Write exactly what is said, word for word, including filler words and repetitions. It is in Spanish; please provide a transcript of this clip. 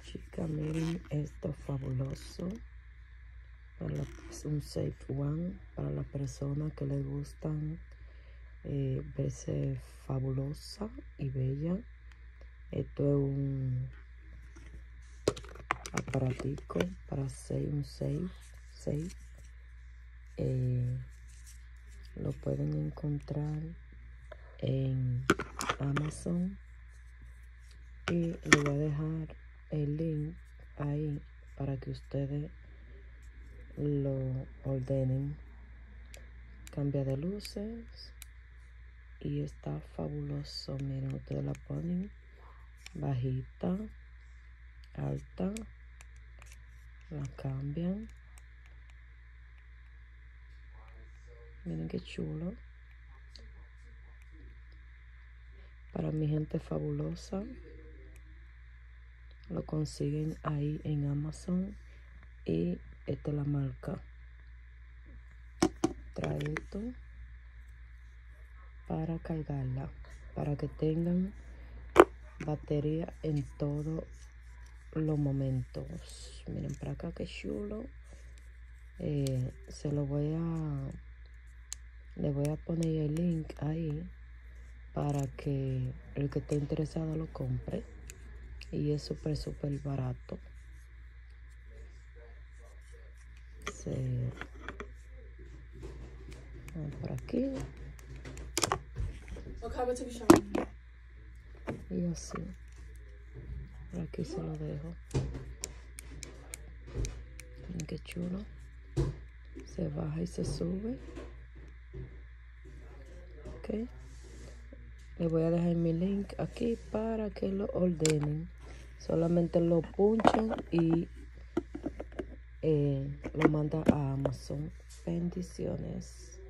Chicas, miren esto fabuloso. Para la, es un safe one para la persona que le gustan eh, verse fabulosa y bella. Esto es un aparatico para hacer un safe. safe. Eh, lo pueden encontrar en Amazon y le voy a dejar el link ahí para que ustedes lo ordenen. Cambia de luces y está fabuloso. Miren, ustedes la ponen bajita, alta, la cambian. Miren qué chulo. Para mi gente fabulosa, lo consiguen ahí en Amazon. Y esta es la marca. Trae esto para cargarla, para que tengan batería en todos los momentos. Miren para acá qué chulo. Eh, se lo voy a le voy a poner el link ahí para que el que esté interesado lo compre, y es súper súper barato. Se por aquí y así. Por aquí se lo dejo. Miren qué chulo. Se baja y se sube. Ok. Les voy a dejar mi link aquí para que lo ordenen. Solamente lo punchan y eh, lo mandan a Amazon. Bendiciones.